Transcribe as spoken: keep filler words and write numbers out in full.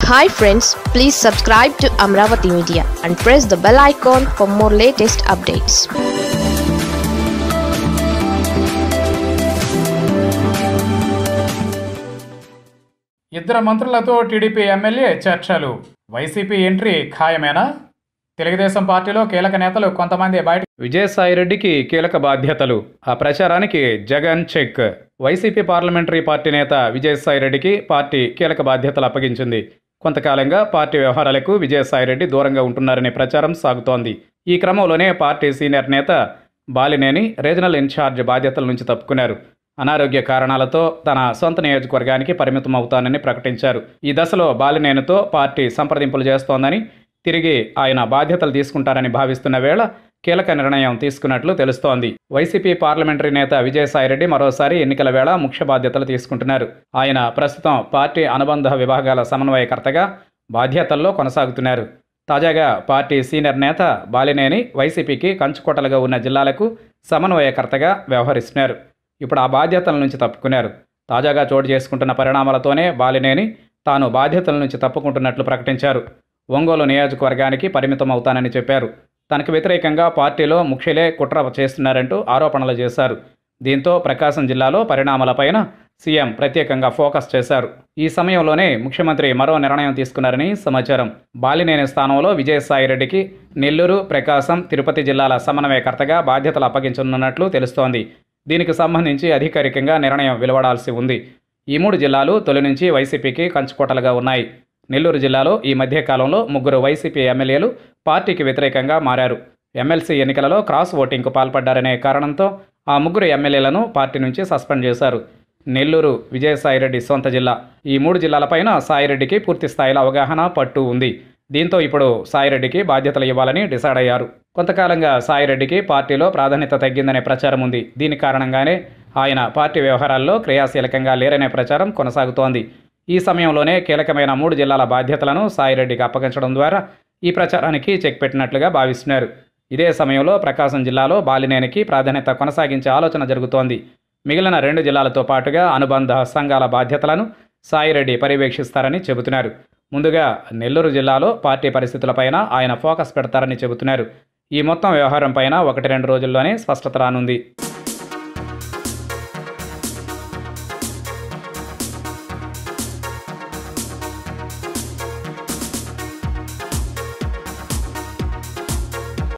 Hi friends, please subscribe to Amaravathi Media and press the bell icon for more latest updates. ఇద్దరు మంత్రులతో TDP MLA చర్చలు. YCP entry ఖాయమేనా? తెలుగుదేశం పార్టీలో కీలక నేతలు కొంతమంది బయట. విజయ సాయి రెడ్డికి కీలక బాధ్యతలు. ఆ ప్రచారానికి Jagan check. YCP parliamentary party నేత విజయ సాయి రెడ్డికి పార్టీ కీలక బాధ్యతలు అప్పగించింది. కొంతకాలంగా పార్టీ వ్యవహారాలకు విజయ సాయి రెడ్డి దూరంగా ఉంటున్నారనే ప్రచారం సాగుతోంది. ఈ క్రమంలోనే పార్టీ సీనియర్ నేత బాలినేని రీజనల్ ఇన్ఛార్జ్ బాధ్యతల నుంచి తప్పుకున్నారు. అనారోగ్య కారణాలతో తన సొంత నియోజకవర్గానికి పరిమితం అవుతానని ప్రకటించారు. ఈ దశలో బాలినేనితో పార్టీ సంప్రదింపులు చేస్తోందని, తిరిగి ఆయన బాధ్యతలు తీసుకుంటారని భావిస్తున్న వేళ కీలక నిర్ణయం తీసుకున్నట్లు తెలుస్తోంది. వైసీపీ పార్లమెంటరీ నేత విజయసాయిరెడ్డి మరోసారి ఎన్నికల వేళ ముఖ్య బాధ్యతలు తీసుకుంటున్నారు. ఆయన ప్రస్తుతం పార్టీ అనుబంధ విభాగాల సమన్వయకర్తగా బాధ్యతల్లో కొనసాగుతున్నారు. తాజాగా పార్టీ సీనియర్ నేత బాలినేని వైసీపీకి కంచుకోటలుగా ఉన్న జిల్లాలకు సమన్వయకర్తగా వ్యవహరిస్తున్నారు. ఇప్పుడు ఆ బాధ్యతల నుంచి తప్పుకున్నారు. తాజాగా చోటు చేసుకుంటున్న పరిణామాలతోనే బాలినేని తాను బాధ్యతల నుంచి తప్పుకుంటున్నట్లు ప్రకటించారు. ఒంగోలు నియోజకవర్గానికి పరిమితం అవుతానని చెప్పారు. తనకు వ్యతిరేకంగా పార్టీలో ముఖ్యులే కుట్ర చేస్తున్నారంటూ ఆరోపణలు చేశారు. దీంతో ప్రకాశం జిల్లాలో పరిణామాలపైన సీఎం ప్రత్యేకంగా ఫోకస్ చేశారు. ఈ సమయంలోనే ముఖ్యమంత్రి మరో నిర్ణయం తీసుకున్నారని సమాచారం. బాలినేని స్థానంలో విజయసాయిరెడ్డికి నెల్లూరు, ప్రకాశం, తిరుపతి జిల్లాల సమన్వయకర్తగా బాధ్యతలు అప్పగించనున్నట్లు తెలుస్తోంది. దీనికి సంబంధించి అధికారికంగా నిర్ణయం వెలువడాల్సి ఉంది. ఈ మూడు జిల్లాలు తొలి నుంచి వైసీపీకి కంచుకోటలుగా ఉన్నాయి. నెల్లూరు జిల్లాలో ఈ మధ్యకాలంలో ముగ్గురు వైసీపీ ఎమ్మెల్యేలు పార్టీకి వ్యతిరేకంగా మారారు. ఎమ్మెల్సీ ఎన్నికలలో క్రాస్ ఓటింగ్కు పాల్పడ్డారనే కారణంతో ఆ ముగ్గురు ఎమ్మెల్యేలను పార్టీ నుంచి సస్పెండ్ చేశారు. నెల్లూరు విజయసాయిరెడ్డి సొంత జిల్లా. ఈ మూడు జిల్లాలపైన సాయిరెడ్డికి పూర్తి స్థాయిలో అవగాహన, పట్టు ఉంది. దీంతో ఇప్పుడు సాయిరెడ్డికి బాధ్యతలు ఇవ్వాలని డిసైడ్ అయ్యారు. కొంతకాలంగా సాయిరెడ్డికి పార్టీలో ప్రాధాన్యత తగ్గిందనే ప్రచారం ఉంది. దీని కారణంగానే ఆయన పార్టీ వ్యవహారాల్లో క్రియాశీలకంగా లేరనే ప్రచారం కొనసాగుతోంది. ఈ సమయంలోనే కీలకమైన మూడు జిల్లాల బాధ్యతలను సాయిరెడ్డికి అప్పగించడం ద్వారా ఈ ప్రచారానికి చెక్ పెట్టినట్లుగా భావిస్తున్నారు. ఇదే సమయంలో ప్రకాశం జిల్లాలో బాలినేనికి ప్రాధాన్యత కొనసాగించే ఆలోచన జరుగుతోంది. మిగిలిన రెండు జిల్లాలతో పాటుగా అనుబంధ సంఘాల బాధ్యతలను సాయిరెడ్డి పర్యవేక్షిస్తారని చెబుతున్నారు. ముందుగా నెల్లూరు జిల్లాలో పార్టీ పరిస్థితులపైన ఆయన ఫోకస్ పెడతారని చెబుతున్నారు. ఈ మొత్తం వ్యవహారం పైన ఒకటి రెండు రోజుల్లోనే స్పష్టత రానుంది.